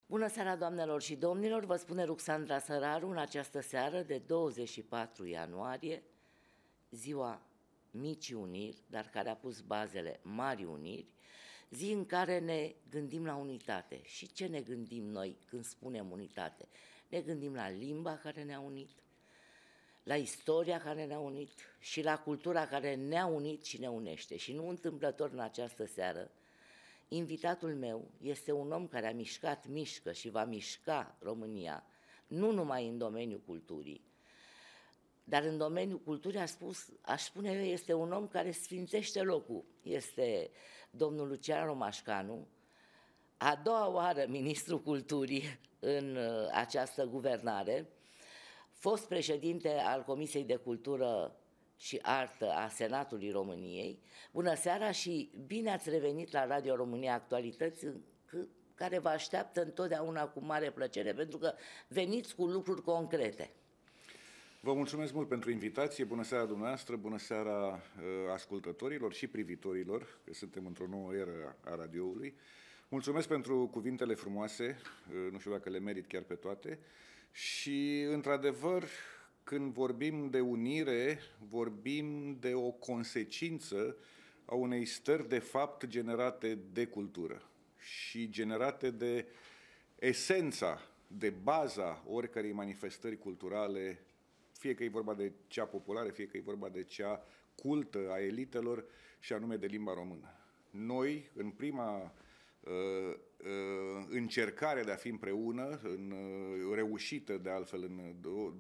Bună seara, doamnelor și domnilor, vă spune Ruxandra Săraru în această seară de 24 ianuarie, ziua Micii Uniri, dar care a pus bazele Marii Uniri, zi în care ne gândim la unitate. Și ce ne gândim noi când spunem unitate? Ne gândim la limba care ne-a unit, la istoria care ne-a unit și la cultura care ne-a unit și ne unește. Și nu întâmplător în această seară, invitatul meu este un om care a mișcat, mișcă și va mișca România, nu numai în domeniul culturii, dar în domeniul culturii, aș spune eu, este un om care sfințește locul. Este domnul Lucian Romașcanu, a doua oară ministrul culturii în această guvernare, fost președinte al Comisiei de Cultură și Artă a Senatului României. Bună seara și bine ați revenit la Radio România Actualități, care vă așteaptă întotdeauna cu mare plăcere, pentru că veniți cu lucruri concrete. Vă mulțumesc mult pentru invitație, bună seara dumneavoastră, bună seara ascultătorilor și privitorilor, că suntem într-o nouă eră a radioului. Mulțumesc pentru cuvintele frumoase, nu știu dacă le merit chiar pe toate, și într-adevăr, când vorbim de unire, vorbim de o consecință a unei stări de fapt generate de cultură și generate de esența, de baza oricărei manifestări culturale, fie că e vorba de cea populară, fie că e vorba de cea cultă a elitelor, și anume de limba română. Noi, în prima încercare de a fi împreună, reușită de altfel în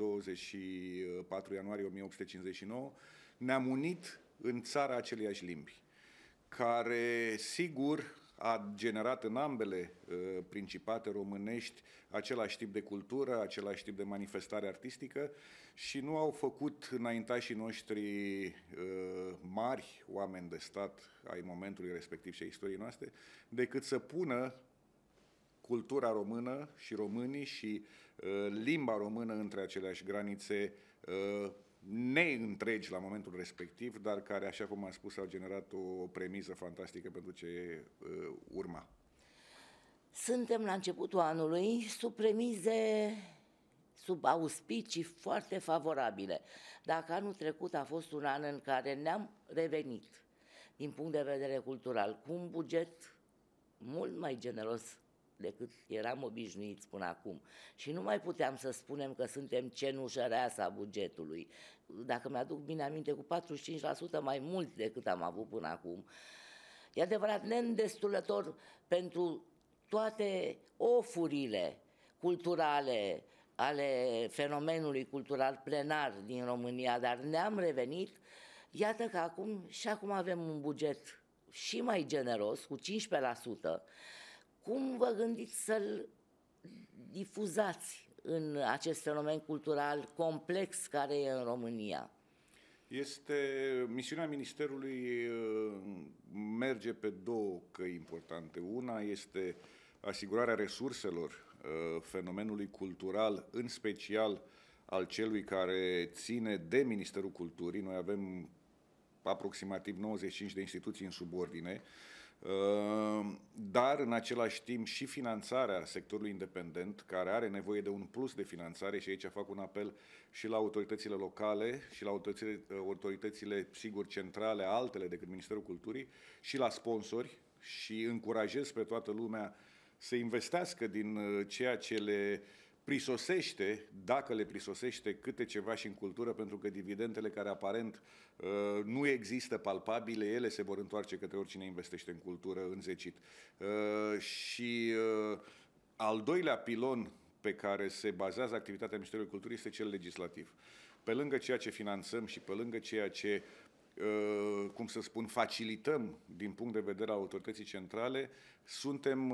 24 ianuarie 1859, ne-am unit în țara aceleiași limbi, care, sigur, a generat în ambele principate românești același tip de cultură, același tip de manifestare artistică și nu au făcut înaintașii noștri mari oameni de stat ai momentului respectiv și a istoriei noastre, decât să pună cultura română și românii și limba română între aceleași granițe neîntregi la momentul respectiv, dar care, așa cum am spus, au generat o premiză fantastică pentru ce urma. Suntem la începutul anului sub premize, sub auspicii foarte favorabile. Dacă anul trecut a fost un an în care ne-am revenit din punct de vedere cultural cu un buget mult mai generos decât eram obișnuiți până acum. Și nu mai puteam să spunem că suntem cenușăreasa bugetului. Dacă mi-aduc bine aminte, cu 45% mai mult decât am avut până acum. E adevărat, neîndestulător pentru toate ofurile culturale ale fenomenului cultural plenar din România, dar ne-am revenit. Iată că acum avem un buget și mai generos, cu 15%. Cum vă gândiți să-l difuzați în acest fenomen cultural complex care e în România? Misiunea Ministerului merge pe două căi importante. Una este asigurarea resurselor fenomenului cultural, în special al celui care ține de Ministerul Culturii. Noi avem aproximativ 95 de instituții în subordine, dar în același timp și finanțarea sectorului independent, care are nevoie de un plus de finanțare, și aici fac un apel și la autoritățile locale și la autoritățile, sigur, centrale, altele decât Ministerul Culturii, și la sponsori, și încurajez pe toată lumea să investească din ceea ce le prisosește, dacă le prisosește câte ceva și în cultură, pentru că dividendele care aparent nu există palpabile, ele se vor întoarce către oricine investește în cultură înzecit. Și al doilea pilon pe care se bazează activitatea Ministerului Culturii este cel legislativ. Pe lângă ceea ce finanțăm și pe lângă ceea ce facilităm din punct de vedere al autorității centrale, suntem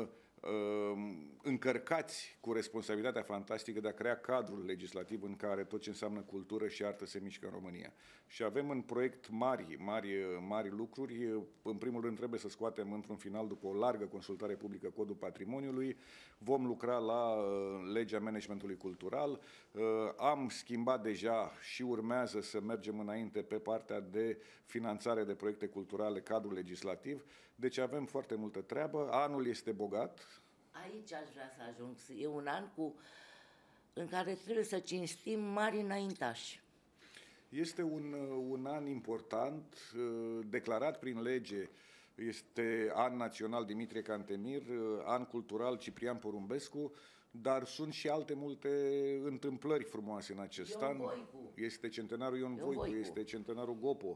încărcați cu responsabilitatea fantastică de a crea cadrul legislativ în care tot ce înseamnă cultură și artă se mișcă în România. Și avem în proiect mari lucruri. În primul rând trebuie să scoatem într-un final, după o largă consultare publică, Codul Patrimoniului. Vom lucra la legea managementului cultural. Am schimbat deja și urmează să mergem înainte pe partea de finanțare de proiecte culturale, cadrul legislativ. Deci avem foarte multă treabă. Anul este bogat. Aici aș vrea să ajung. E un an în care trebuie să cinstim mari înaintași. Este un an important, declarat prin lege. Este an național Dimitrie Cantemir, an cultural Ciprian Porumbescu, dar sunt și alte multe întâmplări frumoase în acest an. Este centenarul Ion Voicu, este centenarul Gopo.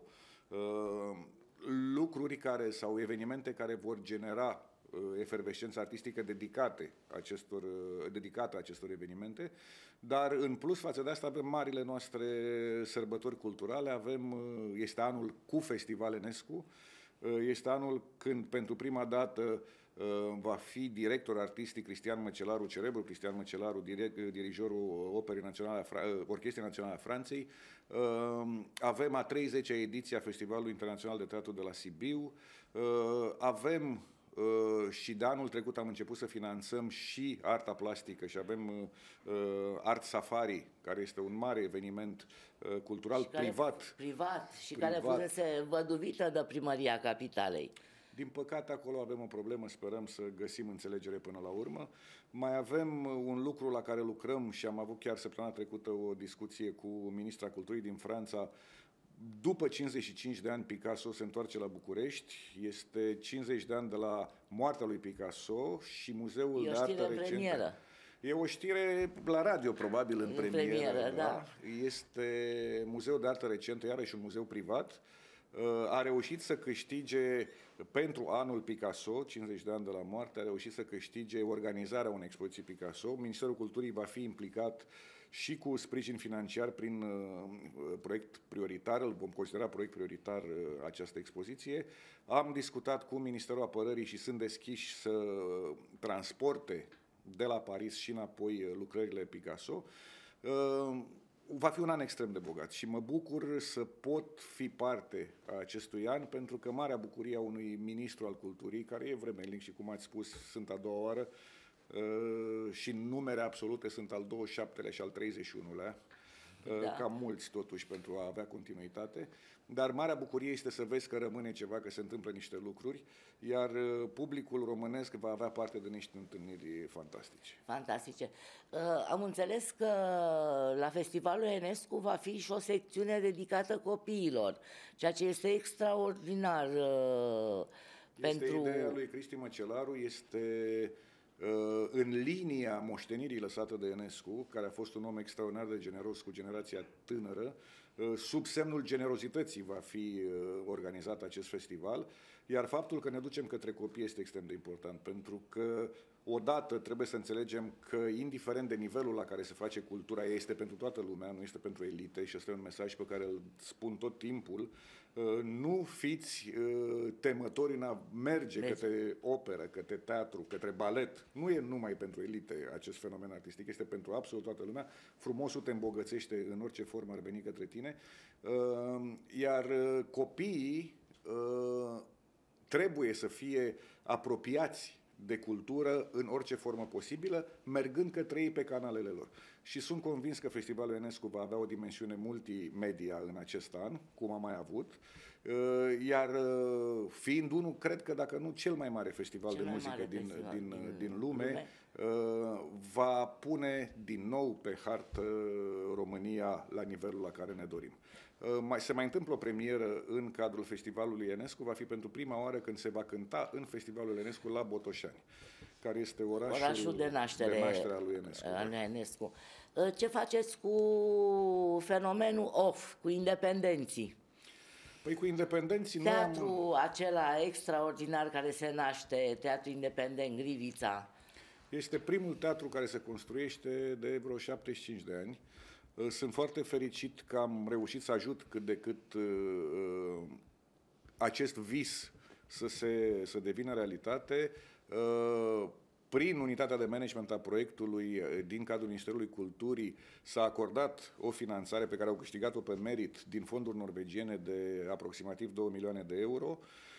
Lucruri care sau evenimente care vor genera efervescență artistică dedicată acestor evenimente, dar în plus față de asta avem marile noastre sărbători culturale, este anul cu Festival Enescu, este anul când pentru prima dată va fi director artistic Cristian Măcelaru, cerebrul Cristian Măcelaru, dirijorul Orchestrei Naționale a Franței. Avem a 30-a ediție a Festivalului Internațional de Teatru de la Sibiu. Avem și de anul trecut am început să finanțăm și arta plastică și avem Art Safari, care este un mare eveniment cultural privat. Care fusese văduvită de Primăria Capitalei. Din păcate, acolo avem o problemă, sperăm să găsim înțelegere până la urmă. Mai avem un lucru la care lucrăm și am avut chiar săptămâna trecută o discuție cu ministra Culturii din Franța. După 55 de ani, Picasso se întoarce la București. Este 50 de ani de la moartea lui Picasso și Muzeul de Artă Recentă. E o știre la radio, probabil, în premieră. Da? Este Muzeul de Artă Recentă, iarăși un muzeu privat. A reușit să câștige, pentru anul Picasso, 50 de ani de la moarte, a reușit să câștige organizarea unei expoziții Picasso. Ministerul Culturii va fi implicat și cu sprijin financiar prin proiect prioritar, îl vom considera proiect prioritar această expoziție. Am discutat cu Ministerul Apărării și sunt deschiși să transporte de la Paris și înapoi lucrările Picasso. Va fi un an extrem de bogat și mă bucur să pot fi parte a acestui an, pentru că marea bucurie a unui ministru al culturii, care e vremelnic și, cum ați spus, sunt a doua oară, și în numere absolute sunt al 27-lea și al 31-lea, cam mulți totuși pentru a avea continuitate, dar marea bucurie este să vezi că rămâne ceva, că se întâmplă niște lucruri, iar publicul românesc va avea parte de niște întâlniri fantastice. Fantastice. Am înțeles că la Festivalul Enescu va fi și o secțiune dedicată copiilor, ceea ce este extraordinar. Este ideea lui Cristi Măcelaru, este în linia moștenirii lăsată de Enescu, care a fost un om extraordinar de generos cu generația tânără. Sub semnul generozității va fi organizat acest festival, iar faptul că ne ducem către copii este extrem de important, pentru că odată trebuie să înțelegem că, indiferent de nivelul la care se face cultura, este pentru toată lumea, nu este pentru elite, și ăsta e un mesaj pe care îl spun tot timpul. Nu fiți temători în a merge către operă, către teatru, către balet. Nu e numai pentru elite acest fenomen artistic, este pentru absolut toată lumea. Frumosul te îmbogățește în orice formă ar veni către tine. Iar copiii trebuie să fie apropiați de cultură în orice formă posibilă, mergând către ei pe canalele lor. Și sunt convins că Festivalul Enescu va avea o dimensiune multimedia în acest an, cum a mai avut, iar fiind unul, cred că dacă nu cel mai mare festival de muzică din lume, va pune din nou pe hartă România la nivelul la care ne dorim. Se mai întâmplă o premieră în cadrul Festivalului Enescu, va fi pentru prima oară când se va cânta în Festivalul Enescu la Botoșani, care este orașul de naștere al lui Enescu. Ce faceți cu fenomenul OFF, cu independenții? Păi cu independenții Teatrul acela extraordinar care se naște, Teatru Independent Grivița. Este primul teatru care se construiește de vreo 75 de ani. Sunt foarte fericit că am reușit să ajut cât de cât acest vis să devină realitate. Prin unitatea de management a proiectului din cadrul Ministerului Culturii s-a acordat o finanțare pe care au câștigat-o pe merit din fonduri norvegiene de aproximativ 2 milioane de euro.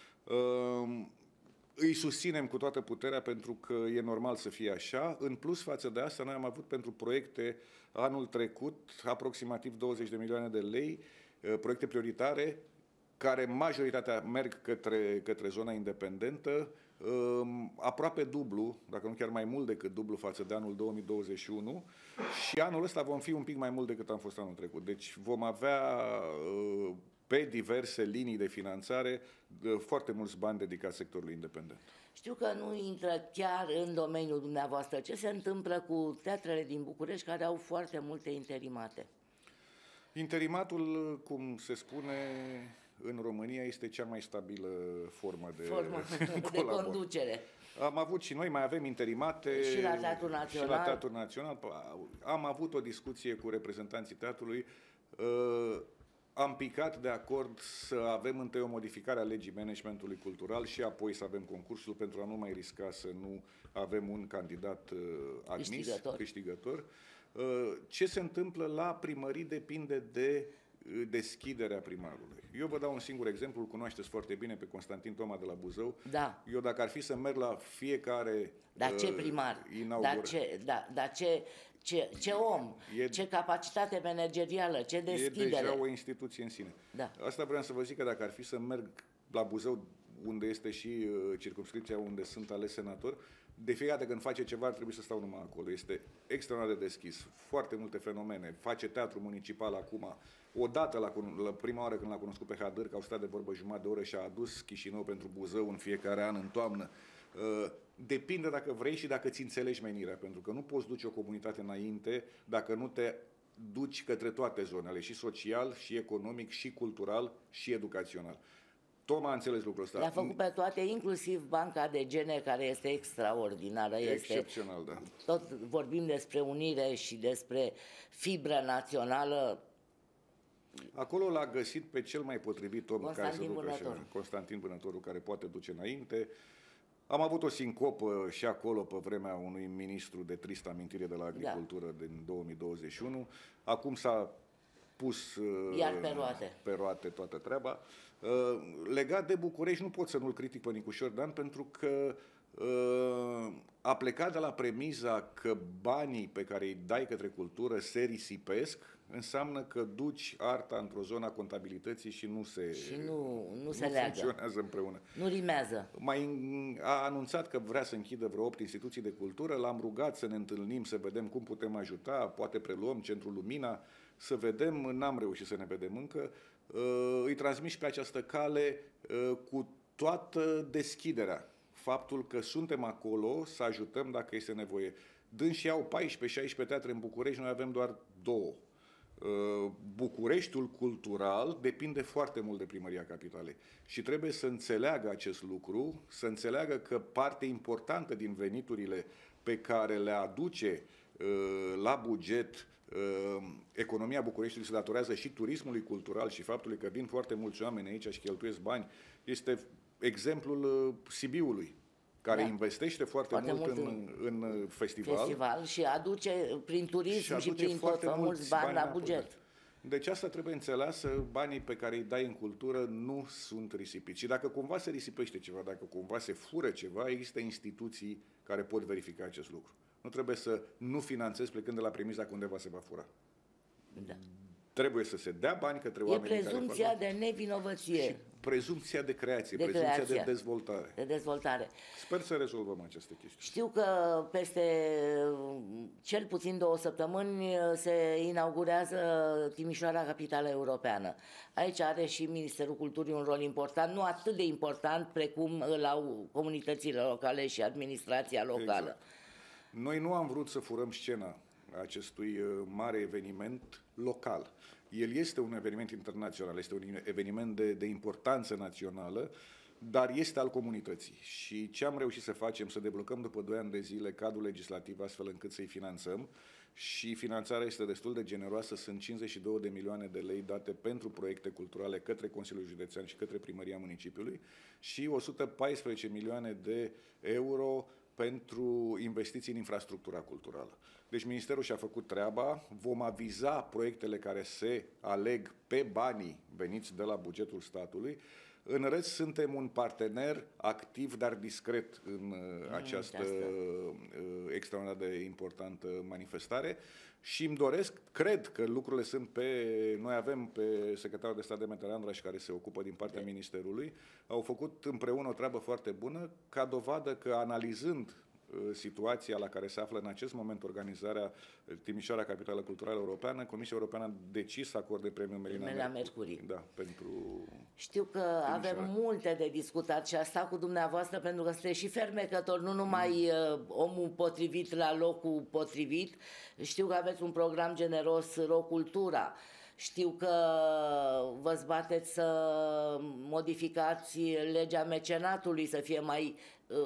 Îi susținem cu toată puterea pentru că e normal să fie așa. În plus, față de asta, noi am avut pentru proiecte anul trecut aproximativ 20 de milioane de lei, proiecte prioritare, care majoritatea merg către zona independentă, aproape dublu, dacă nu chiar mai mult decât dublu față de anul 2021, și anul ăsta vom fi un pic mai mult decât am fost anul trecut. Deci vom avea pe diverse linii de finanțare foarte mulți bani dedicați sectorului independent. Știu că nu intră chiar în domeniul dumneavoastră. Ce se întâmplă cu teatrele din București care au foarte multe interimate? Interimatul, cum se spune în România, este cea mai stabilă formă de conducere. Am avut și noi, mai avem interimate și la Teatrul Național. Și la Teatrul Național. Am avut o discuție cu reprezentanții teatrului. Am picat de acord să avem întâi o modificare a legii managementului cultural și apoi să avem concursul pentru a nu mai risca să nu avem un candidat admis, câștigător. Ce se întâmplă la primării depinde de deschiderea primarului. Eu vă dau un singur exemplu, îl cunoașteți foarte bine pe Constantin Toma de la Buzău. Da. Eu dacă ar fi să merg la fiecare Dar ce primar? Ce om? Ce capacitate managerială? Ce deschidere? E deja o instituție în sine. Da. Asta vreau să vă zic, că dacă ar fi să merg la Buzău, unde este și circumscripția unde sunt ales senator, de fiecare dată când face ceva ar trebui să stau numai acolo. Este extraordinar de deschis, foarte multe fenomene. Face teatru municipal acum. Odată, la prima oară când l-a cunoscut pe Hadâr, că au stat de vorbă jumătate de oră și a adus Chișinău pentru Buzău în fiecare an, în toamnă. Depinde dacă vrei și dacă ți înțelegi menirea, pentru că nu poți duce o comunitate înainte dacă nu te duci către toate zonele, și social, și economic, și cultural, și educațional. Toma a înțeles lucrul ăsta. Le-a făcut pe toate, inclusiv banca de gene, care este extraordinară. Excepțional, da. Tot vorbim despre unire și despre fibră națională. Acolo l-a găsit pe cel mai potrivit om care să ducă așa, Constantin Vânătorul, care poate duce înainte. Am avut o sincopă și acolo pe vremea unui ministru de tristă amintire de la agricultură din 2021. Acum s-a pus iar pe roate toată treaba. Legat de București, nu pot să nu-l critic pe Nicușor Dan, pentru că a plecat de la premiza că banii pe care îi dai către cultură se risipesc, înseamnă că duci arta într-o zonă a contabilității și nu se leagă. Funcționează împreună. Nu rimează. A anunțat că vrea să închidă vreo 8 instituții de cultură, l-am rugat să ne întâlnim, să vedem cum putem ajuta, poate preluăm Centrul Lumina, să vedem, n-am reușit să ne vedem încă. Îi transmit și pe această cale cu toată deschiderea. Faptul că suntem acolo să ajutăm dacă este nevoie. Dânsii au 14-16 teatre în București, noi avem doar 2. Bucureștiul cultural depinde foarte mult de Primăria Capitalei și trebuie să înțeleagă acest lucru, să înțeleagă că parte importantă din veniturile pe care le aduce la buget economia Bucureștiului se datorează și turismului cultural și faptului că vin foarte mulți oameni aici și cheltuiesc bani. Este exemplul Sibiului, care investește foarte mult în festival și aduce prin turism și prin tot mulți bani la buget. Deci asta trebuie înțeleasă, banii pe care îi dai în cultură nu sunt risipiți. Și dacă cumva se risipește ceva, dacă cumva se fură ceva, există instituții care pot verifica acest lucru. Nu trebuie să nu finanțezi plecând de la premisa că undeva se va fura. Da. Trebuie să se dea bani către oamenii care prezumția de nevinovăție. Și prezumția de creație, prezumția de dezvoltare. De dezvoltare. Sper să rezolvăm aceste chestii. Știu că peste cel puțin 2 săptămâni se inaugurează Timișoara, Capitala Europeană. Aici are și Ministerul Culturii un rol important, nu atât de important precum îl au comunitățile locale și administrația locală. Exact. Noi nu am vrut să furăm scena acestui mare eveniment local. El este un eveniment internațional, este un eveniment de importanță națională, dar este al comunității. Și ce am reușit să facem, să deblocăm după 2 ani de zile cadrul legislativ astfel încât să-i finanțăm, și finanțarea este destul de generoasă, sunt 52 de milioane de lei date pentru proiecte culturale către Consiliul Județean și către Primăria Municipiului și 114 milioane de euro pentru investiții în infrastructura culturală. Deci Ministerul și-a făcut treaba, vom aviza proiectele care se aleg pe banii veniți de la bugetul statului, În rest, suntem un partener activ, dar discret în această extraordinar de importantă manifestare și îmi doresc, cred că lucrurile sunt noi avem pe secretarul de stat Demeter Andraș, care se ocupă din partea Ministerului, au făcut împreună o treabă foarte bună, ca dovadă că analizând situația la care se află în acest moment organizarea Timișoara Capitală Culturală Europeană, Comisia Europeană a decis să acorde premiul Melina Mercurii. Da, pentru Știu că avem multe de discutat și asta cu dumneavoastră, pentru că sunteți și fermecător, nu numai omul potrivit la locul potrivit. Știu că aveți un program generos, Rocultura. Știu că vă zbateți să modificați legea mecenatului, să fie mai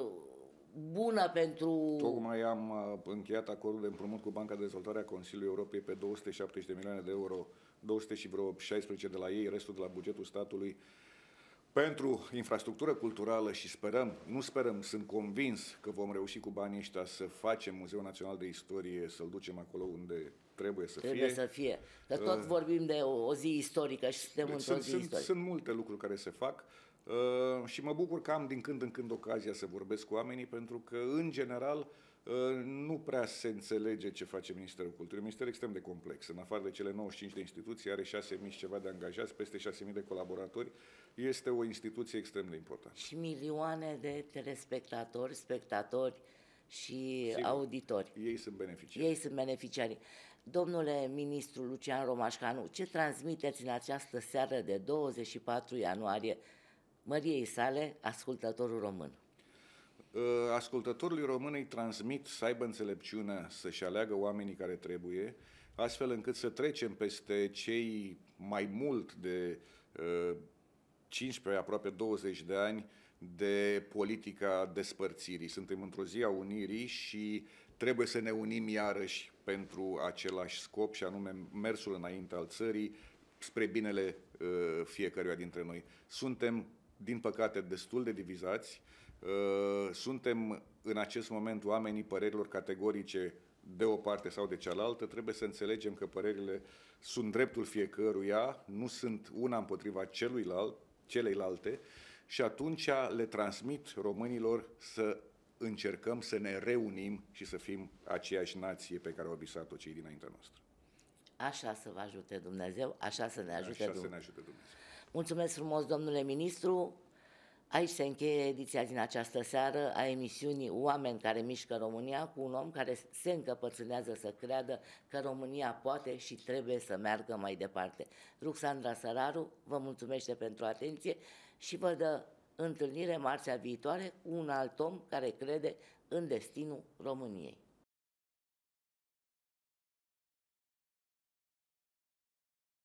bună pentru... Tocmai am încheiat acordul de împrumut cu Banca de Dezvoltare a Consiliului Europei pe 270 de milioane de euro, 200 și vreo 16 de la ei, restul de la bugetul statului, pentru infrastructură culturală și sunt convins că vom reuși cu banii ăștia să facem Muzeul Național de Istorie, să-l ducem acolo unde trebuie să fie. Trebuie să fie. Că tot vorbim de o zi istorică și suntem într-o zi istorică. Sunt multe lucruri care se fac. Și mă bucur că am din când în când ocazia să vorbesc cu oamenii, pentru că, în general, nu prea se înțelege ce face Ministerul Culturii. Ministerul extrem de complex. În afară de cele 95 de instituții, are 6.000 ceva de angajați, peste 6.000 de colaboratori. Este o instituție extrem de importantă. Și milioane de telespectatori, spectatori și auditori. Ei sunt beneficiari. Domnule ministru Lucian Romașcanu, ce transmiteți în această seară de 24 ianuarie măriei sale, ascultătorul român? Ascultătorului român îi transmit să aibă înțelepciunea să-și aleagă oamenii care trebuie, astfel încât să trecem peste cei mai mult de 15, aproape 20 de ani de politica despărțirii. Suntem într-o zi a unirii și trebuie să ne unim iarăși pentru același scop, și anume mersul înainte al țării spre binele fiecăruia dintre noi. Suntem, din păcate, destul de divizați. Suntem în acest moment oamenii părerilor categorice de o parte sau de cealaltă. Trebuie să înțelegem că părerile sunt dreptul fiecăruia, nu sunt una împotriva celeilalte, și atunci le transmit românilor să încercăm să ne reunim și să fim aceeași nație pe care au visat-o cei dinaintea noastră. Așa să vă ajute Dumnezeu, așa să ne ajute Dumnezeu. Dumnezeu. Mulțumesc frumos, domnule ministru. Aici se încheie ediția din această seară a emisiunii Oameni care mișcă România, cu un om care se încăpățânează să creadă că România poate și trebuie să meargă mai departe. Ruxandra Săraru vă mulțumește pentru atenție și vă dă întâlnire marțea viitoare cu un alt om care crede în destinul României.